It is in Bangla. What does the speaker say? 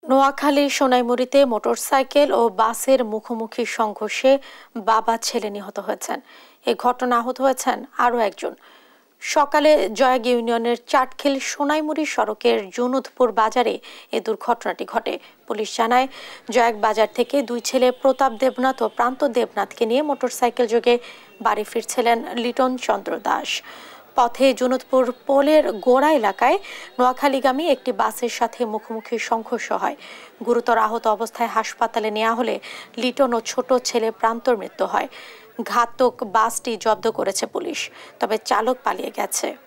নোয়াখালী সোনাইমুড়িতে মোটরসাইকেল ও বাসের মুখোমুখি সংঘর্ষে বাবা ছেলে নিহত হয়েছেন। এই ঘটনা আহত হয়েছেন আরও একজন। সকালে জয়াগ ইউনিয়নের চাটখিল সোনাইমুড়ি সড়কের জুনুদপুর বাজারে এ দুর্ঘটনাটি ঘটে। পুলিশ জানায়, জয়াগ বাজার থেকে দুই ছেলে প্রতাপ দেবনাথ ও প্রান্ত দেবনাথকে নিয়ে মোটরসাইকেল যোগে বাড়ি ফিরছিলেন লিটন চন্দ্র দাস। পথে জুনুদপুর পোলের গোড়া এলাকায় নোয়াখালীগামী একটি বাসের সাথে মুখোমুখি সংঘর্ষ হয়। গুরুতর আহত অবস্থায় হাসপাতালে নেওয়া হলে লিটন ও ছোট ছেলে প্রান্তর মৃত্যু হয়। ঘাতক বাসটি জব্দ করেছে পুলিশ, তবে চালক পালিয়ে গেছে।